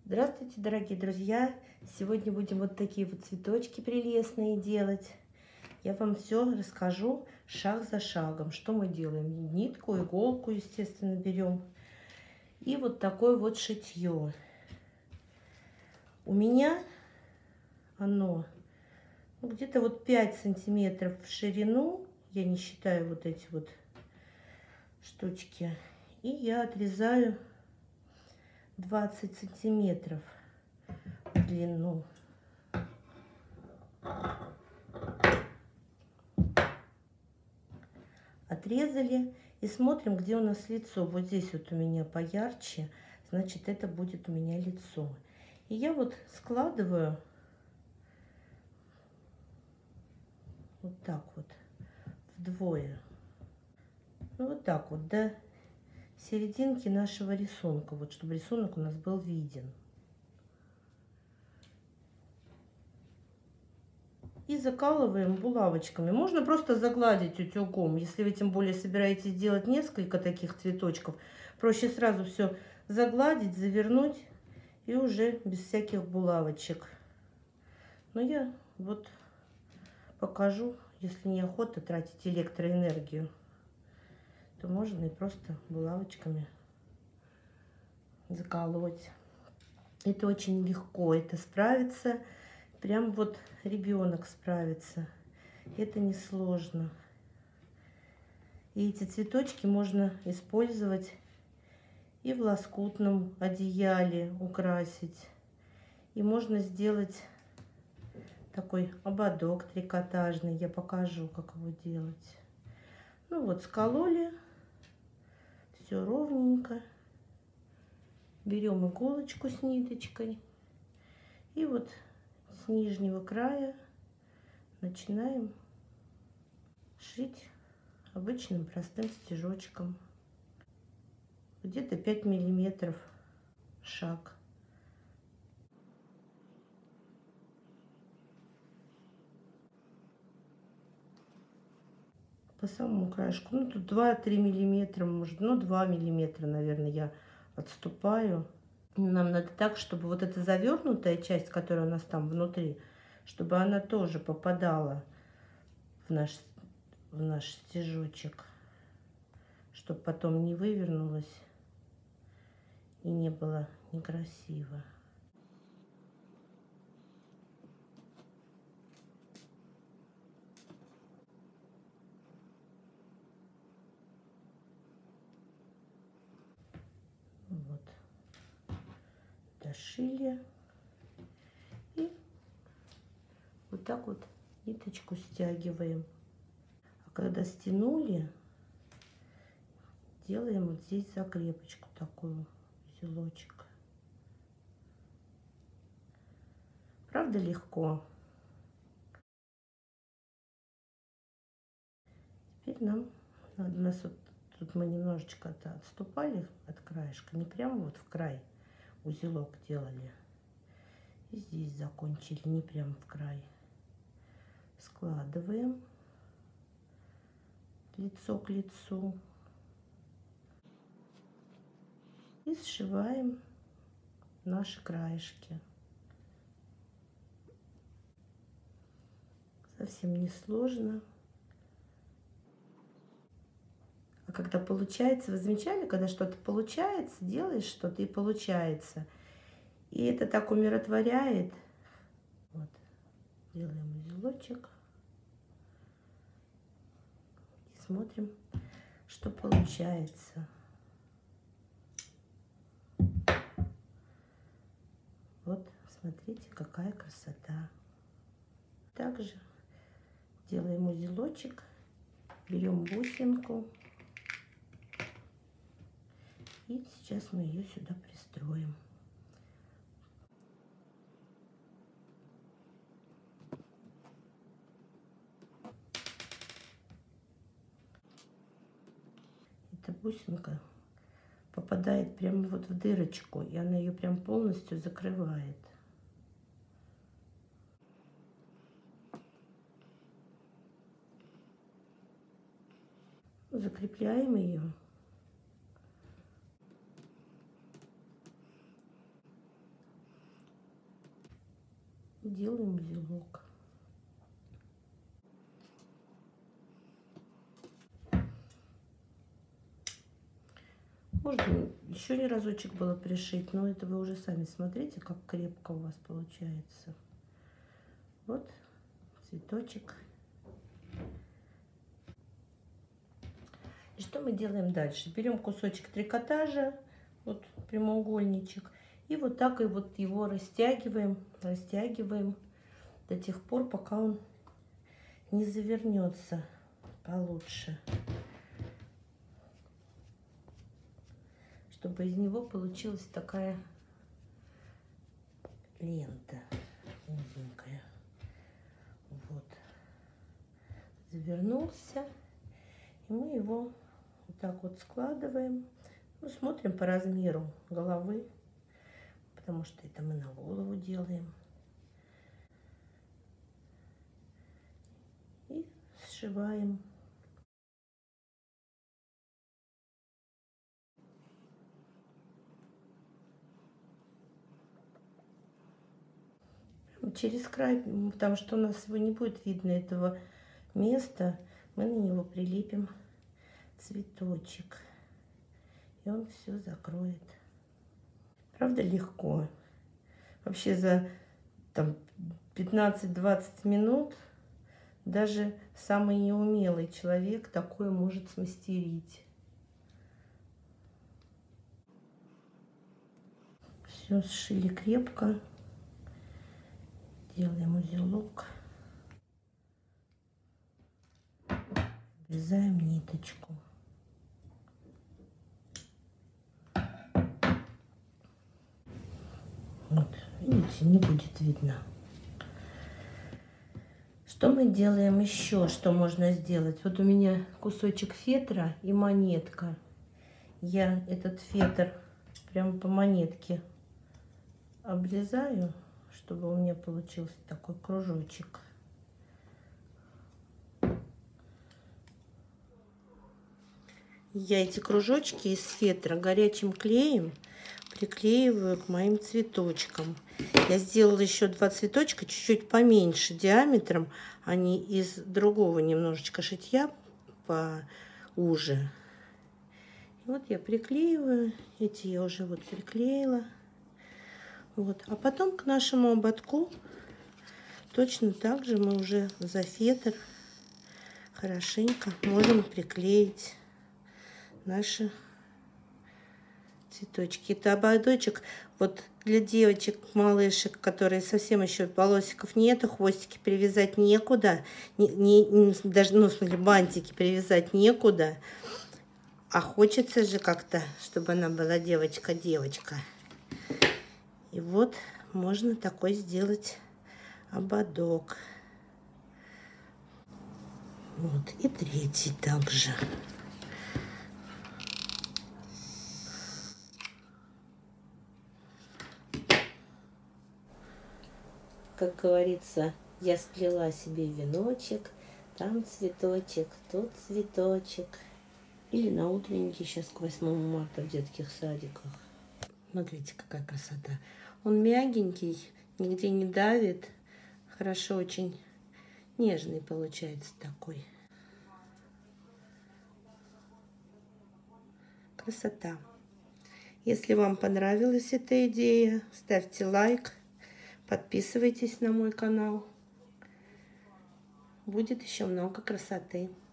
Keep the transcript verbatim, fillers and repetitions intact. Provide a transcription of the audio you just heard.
Здравствуйте, дорогие друзья! Сегодня будем вот такие вот цветочки прелестные делать. Я вам все расскажу шаг за шагом, что мы делаем. Нитку, иголку, естественно, берем. И вот такое вот шитье. У меня оно ну, где-то вот пять сантиметров в ширину. Я не считаю вот эти вот штучки. И я отрезаю двадцать сантиметров в длину. Отрезали и смотрим, где у нас лицо. Вот здесь вот у меня поярче, значит, это будет у меня лицо. И я вот складываю вот так вот вдвое. Ну, вот так вот до серединки нашего рисунка, вот чтобы рисунок у нас был виден. И закалываем булавочками. Можно просто загладить утюгом. Если вы тем более собираетесь делать несколько таких цветочков, проще сразу все загладить, завернуть и уже без всяких булавочек. Но я вот покажу, если неохота тратить электроэнергию, то можно и просто булавочками заколоть. Это очень легко, это справится. Прям вот ребенок справится. Это несложно. И эти цветочки можно использовать и в лоскутном одеяле украсить. И можно сделать такой ободок трикотажный. Я покажу, как его делать. Ну вот, скололи. Все ровненько. Берем иголочку с ниточкой. И вот с нижнего края начинаем шить обычным простым стежочком. Где-то пять миллиметров шаг. По самому краешку. Ну, тут два-три миллиметра, может, ну, два миллиметра, наверное, я отступаю. Нам надо так, чтобы вот эта завернутая часть, которая у нас там внутри, чтобы она тоже попадала в наш, в наш стежочек, чтобы потом не вывернулась и не было некрасиво. Вот. Дошили. И вот так вот ниточку стягиваем. А когда стянули, делаем вот здесь закрепочку такую, узелочек. Правда легко? Теперь нам надо, у нас вот тут мы немножечко отступали от краешка, не прямо вот в край узелок делали. И здесь закончили, не прямо в край. Складываем лицо к лицу. И сшиваем наши краешки. Совсем не сложно. А когда получается, вы замечали, когда что-то получается, делаешь что-то и получается. И это так умиротворяет. Вот. Делаем узелочек. И смотрим, что получается. Вот, смотрите, какая красота. Также делаем узелочек, берем бусинку. И сейчас мы ее сюда пристроим. Эта бусинка попадает прямо вот в дырочку, и она ее прям полностью закрывает. Закрепляем ее. Делаем узелок. Можно еще не разочек было пришить, но это вы уже сами смотрите, как крепко у вас получается. Вот цветочек. И что мы делаем дальше? Берем кусочек трикотажа, вот прямоугольничек, и вот так и вот его растягиваем, растягиваем до тех пор, пока он не завернется получше, чтобы из него получилась такая лента узенькая. Вот, завернулся, и мы его вот так вот складываем. Ну, смотрим по размеру головы, потому что это мы на голову делаем. И сшиваем. Через край, потому что у нас его не будет видно, этого места, мы на него прилепим цветочек, и он все закроет. Правда, легко. Вообще за там пятнадцать-двадцать минут даже самый неумелый человек такое может смастерить. Все сшили крепко. Делаем узелок. Обрезаем ниточку. Вот, видите, не будет видно. Что мы делаем еще? Что можно сделать? Вот у меня кусочек фетра и монетка. Я этот фетр прямо по монетке обрезаю, чтобы у меня получился такой кружочек. Я эти кружочки из фетра горячим клеем приклеиваю к моим цветочкам. Я сделала еще два цветочка чуть-чуть поменьше диаметром. Они из другого немножечко шитья поуже. И вот я приклеиваю. Эти я уже вот приклеила. Вот. А потом к нашему ободку точно так же мы уже за фетр хорошенько можем приклеить наши цветочки. Это ободочек вот для девочек, малышек, которые совсем еще волосиков нету, хвостики привязать некуда, не, не, даже, ну, в смысле, бантики привязать некуда. А хочется же как-то, чтобы она была девочка-девочка. И вот можно такой сделать ободок. Вот, и третий также. Как говорится, я сплела себе веночек, там цветочек, тут цветочек. Или на утреннике сейчас к восьмому марта в детских садиках. Смотрите, какая красота. Он мягенький, нигде не давит. Хорошо, очень нежный получается такой. Красота. Если вам понравилась эта идея, ставьте лайк, подписывайтесь на мой канал. Будет еще много красоты.